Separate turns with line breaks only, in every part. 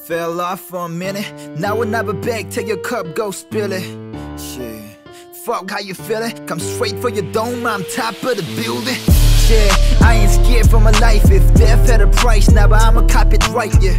Fell off for a minute, now another bag, take your cup, go spill it. Shit, fuck how you feeling? Come straight for your dome, I'm top of the building. Shit, I ain't scared for my life. If death had a price, now I'ma cop it right, yeah.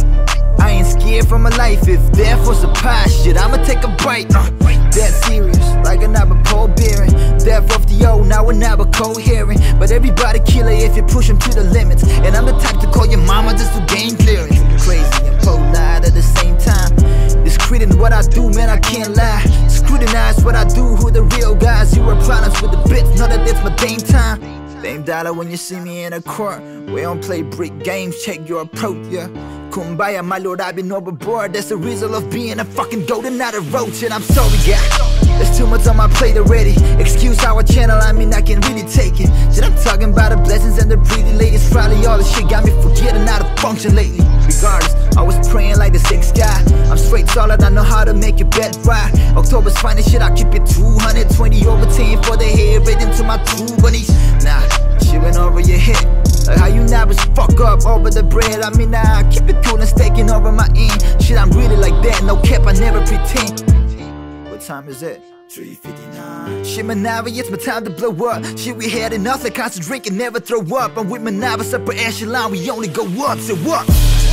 I ain't scared for my life. If death was a pie, shit, I'ma take a bite. Dead serious, like another Paul Bearing. Death of the old, now another coherent. But everybody kill it if you push them to the limits. And I'm the type to call your mama just to gain clearance. Crazy and polite at the same time. Discrediting what I do, man, I can't lie. Scrutinize what I do, who the real guys. You are problems with the bits, know that it's my dame time. Dame dollar when you see me in a court. We don't play brick games, check your approach, yeah. Kumbaya, my lord, I've been overboard. That's the result of being a fucking goat and not a roach. And I'm sorry, guy, there's too much on my plate already. Excuse our channel, I mean I can really take it. Shit, I'm talking about the blessings and the pretty ladies. Probably all the shit got me forgetting how to function lately. Regardless, I was praying like the sixth guy. I'm straight solid, I know how to make your bed right. October's finest shit, I keep it 220 over 10 for the head, right into my two bunnies. Nah, shit went over your head. Like how you nervous fuck up over the bread. I mean, I keep it cool and staking over my end. Shit, I'm really like that, no cap, I never pretend. What time is it? 3:59. Shit, Manavi, it's my time to blow up. Shit, we had enough, like constant drink and never throw up. I'm with Manavi, upper echelon, we only go up, so what?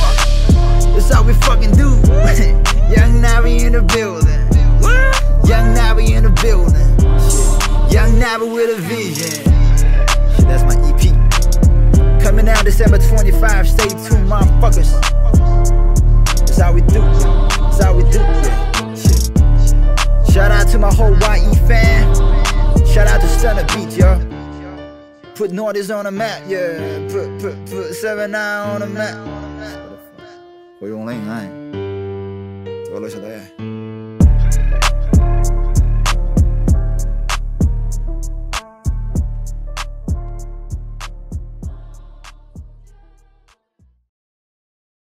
That's how we fucking do. Young Navi in the building. Young Navi in the building. Young Navi with a vision. Shit, that's my EP. Coming out December 25, stay tuned, motherfuckers. That's how we do, that's how we do, yeah. Shit. Shout out to my whole YE fam. Shout out to Stunner Beat, yo. Put Nordies on the map, yeah. Put 7-9 on the map. 回用另外，得了，晓得。